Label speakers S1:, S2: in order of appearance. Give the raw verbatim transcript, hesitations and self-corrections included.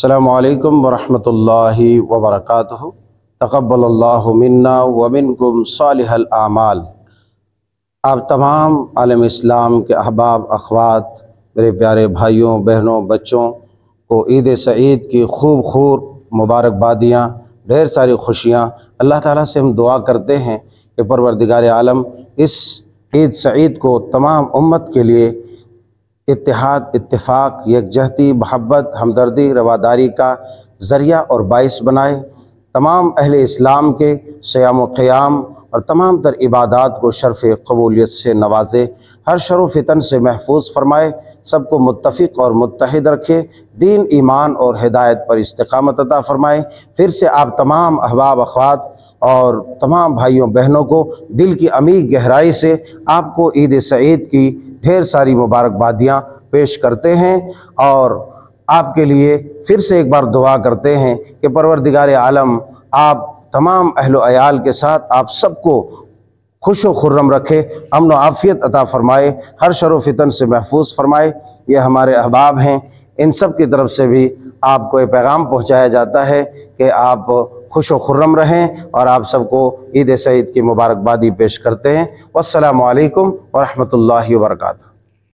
S1: السلام علیکم ورحمۃ اللہ وبرکاتہ۔ تقبل اللہ منا ومنکم صالح الاعمال۔ آپ تمام عالم اسلام کے احباب اخوات، میرے پیارے بھائیوں بہنوں بچوں کو عید سعید کی خوب خوب مبارکبادیاں، ڈھیر ساری خوشیاں۔ اللہ تعالیٰ سے ہم دعا کرتے ہیں کہ پروردگار عالم اس عید سعید کو تمام امت کے لیے اتحاد، اتفاق، یکجہتی، محبت، ہمدردی، رواداری کا ذریعہ اور باعث بنائے۔ تمام اہل اسلام کے صیام و قیام اور تمام تر عبادات کو شرف قبولیت سے نوازے، ہر شر و فتن سے محفوظ فرمائے، سب کو متفق اور متحد رکھے، دین، ایمان اور ہدایت پر استقامت عطا فرمائے۔ پھر سے آپ تمام احباب اخوات اور تمام بھائیوں بہنوں کو دل کی عمیق گہرائی سے آپ کو عید سعید کی ڈھیر ساری مبارکبادیاں پیش کرتے ہیں، اور آپ کے لیے پھر سے ایک بار دعا کرتے ہیں کہ پروردگار عالم آپ تمام اہل و عیال کے ساتھ آپ سب کو خوش و خرم رکھے، امن و عافیت عطا فرمائے، ہر شر و فتن سے محفوظ فرمائے۔ یہ ہمارے احباب ہیں، ان سب کی طرف سے بھی آپ کو یہ پیغام پہنچایا جاتا ہے کہ آپ خوش و خرم رہیں، اور آپ سب کو عید سعید کی مبارکبادی پیش کرتے ہیں۔ والسلام علیکم ورحمۃ اللہ وبرکاتہ۔